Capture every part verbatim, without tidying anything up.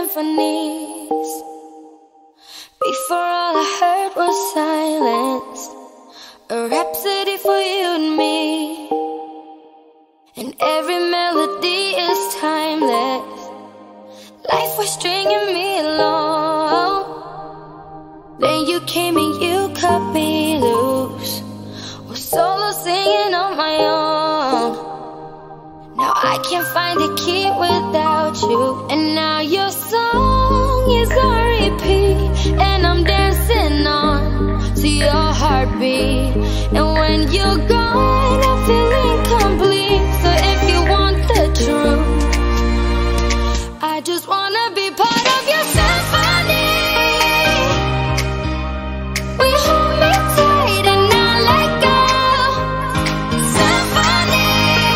symphonies. Before all I heard was silence, a rhapsody for you and me. And every melody is timeless. Life was stringing me along. Then you came and you cut me loose. Was solo singing on my own. Now I can't find the key without you. And now your song is on repeat, and I'm dancing on to your heartbeat. And when you're gone, I feel incomplete. So if you want the truth, I just wanna be part of your symphony. We hold me tight and not let go. Symphony,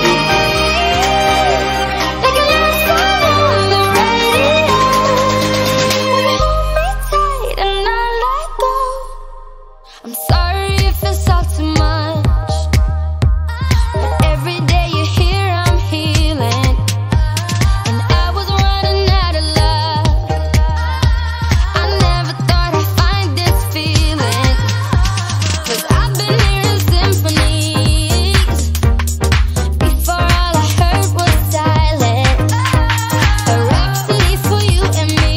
like a love song on the radio. We hold me tight and not let go. I'm sorry if it's all too much, but every day you're here I'm healing. And I was running out of love. I never thought I'd find this feeling, 'cause I've been hearing symphonies. Before all I heard was silence, a rhapsody for you and me.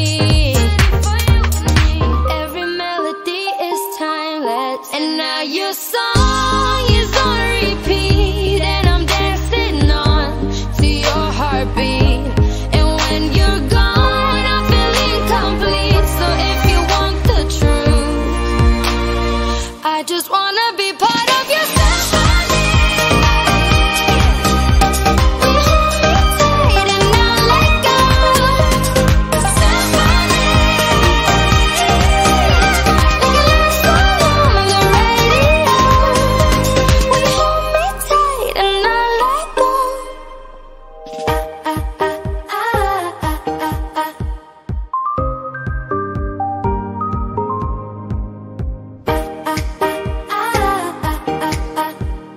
Every melody is timeless. And now your song is on repeat, and I'm dancing on to your heartbeat. And when you're gone, I feel incomplete. So if you want the truth, I just wanna be part of your symphony. We hold me tight and not let go. Symphony, like a love song on the radio. We hold me tight and not let go. Ah, ah, ah, ah, ah, ah, ah. Ah, ah, ah, ah, ah, ah.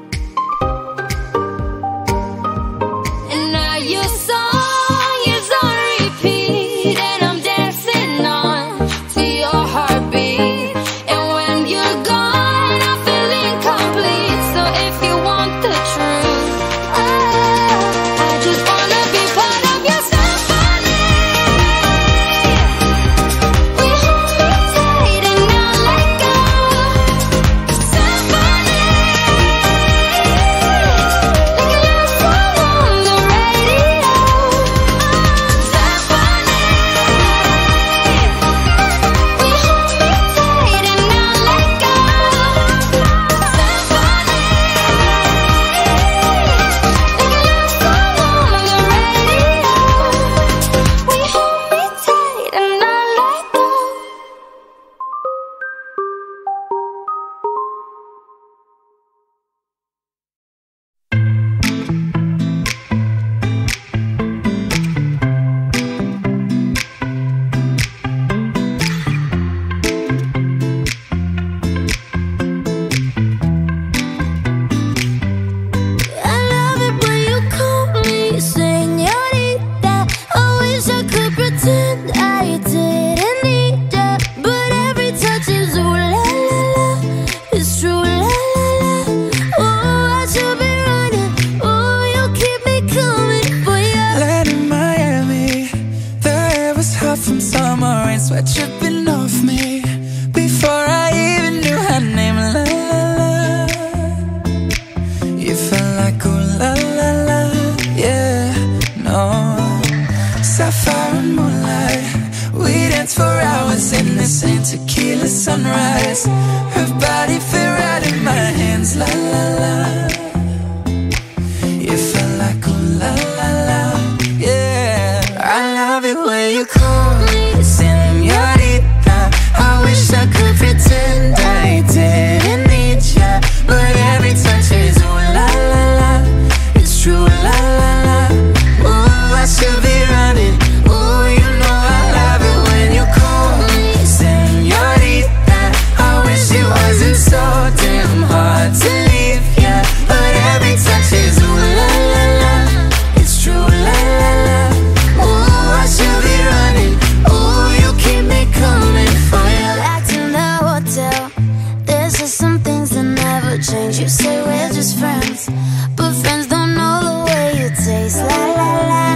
You say we're just friends, but friends don't know the way you taste. La la la.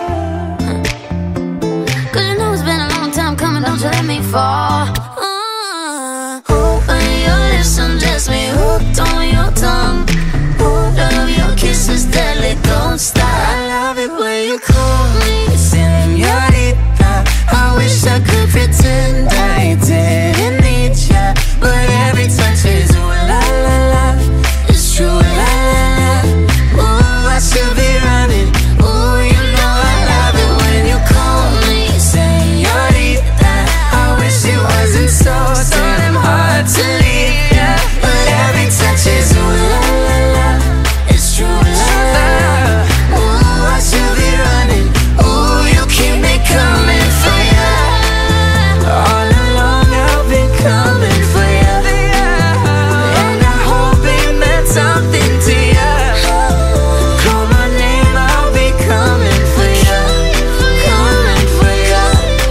Cause you know it's been a long time coming, don't you let me fall. uh, Open your lips and just me hooked on your tongue. Love your kisses deadly, don't stop. I love it when you call me señorita. I wish I could pretend I didn't need ya, but every touch is ooh la la la. It's true, la la la. Ooh, I should be running. Ooh, you know I love it when you call me señorita. I wish it wasn't so, so damn hard to leave ya, but every touch is ooh la la la. It's true, la la la. Ooh, I should be running. Ooh, you keep me coming for ya. All along I've been coming for ya, and I hope it meant something to ya. Call my name, I'll be coming for ya, coming for ya.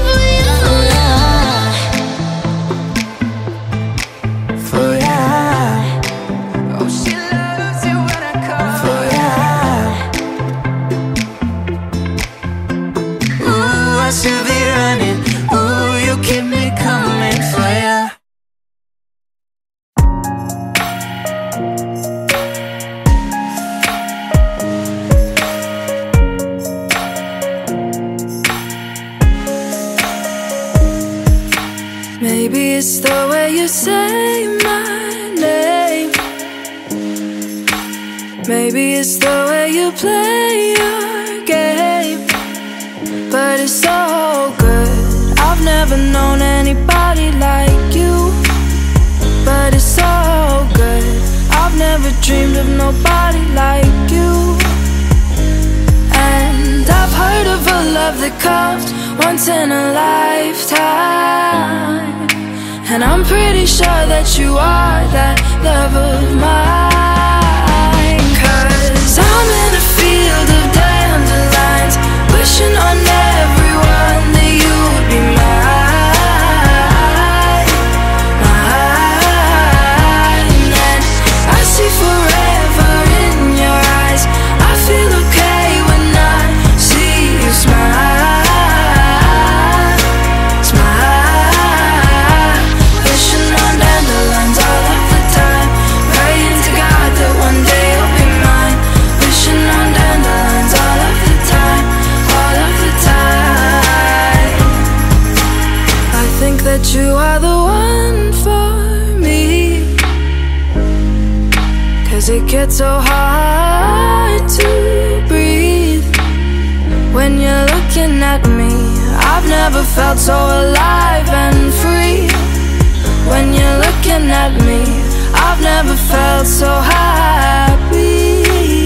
For ya. Oh, she loves it when I call for ya. Ooh, I should be running. Ooh, you keep me coming for ya. Maybe it's the way you say my name. Maybe it's the way you play your game. But it's so good. I've never known anybody like you. But it's so good. I've never dreamed of nobody like you. And I've heard of a love that comes once in a lifetime, and I'm pretty sure that you are that love of mine. Cause I'm in a field of dandelions, wishing on everyone that you would be mine, mine. And I see forever in your eyes. I feel okay when I see you smile, smile. Wishing on dandelions all of the time, praying to God that one day you'll be mine. Wishing on dandelions all of the time, all of the time. I think that you are the one for me, cause it gets so hard to breathe when you're looking at me. I've never felt so alive and free. When you're looking at me, I've never felt so happy.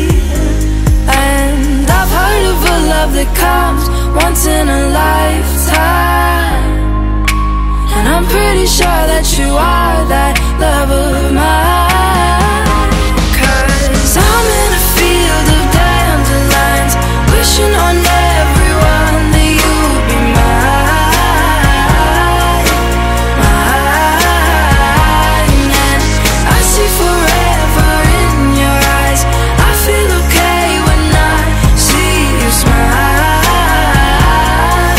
And I've heard of a love that comes once in a lifetime, and I'm pretty sure that you are that love of mine. Cause I'm in a field of dandelions, wishing on everyone that you would be mine, mine. And I see forever in your eyes. I feel okay when I see you smile,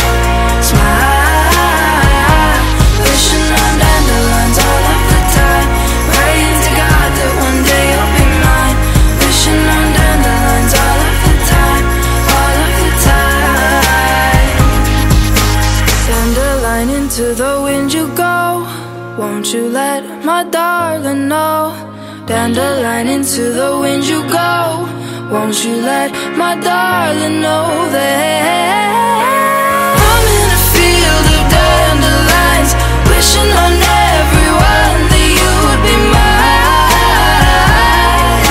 smile. Wishing on dandelions all of the time, praying to God that one day you'll be mine. Wishing on dandelions all of the time, all of the time. Dandelion, into the wind you go. Won't you let my darling know? Dandelion, into the wind you go. Won't you let my darling know that I'm in a field of dandelions, wishing on everyone that you would be mine,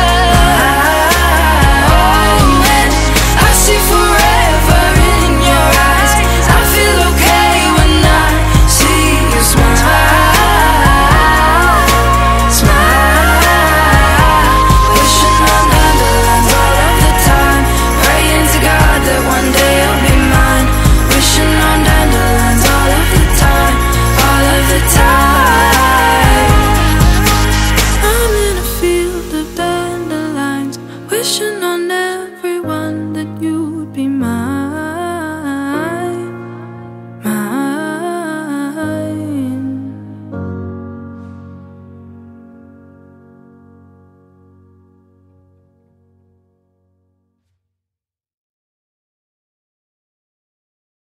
mine. And I see forever in your eyes. I feel okay when I see you smile, smile. Wishing on dandelions all of the time, praying to God that one day you'll be mine. Wishing on dandelions all of the time, all of the time. never